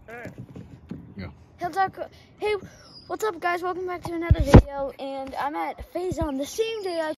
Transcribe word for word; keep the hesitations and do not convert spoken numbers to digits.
Yeah. He'll talk. Hey, what's up, guys? Welcome back to another video. And I'm at Faison the same day I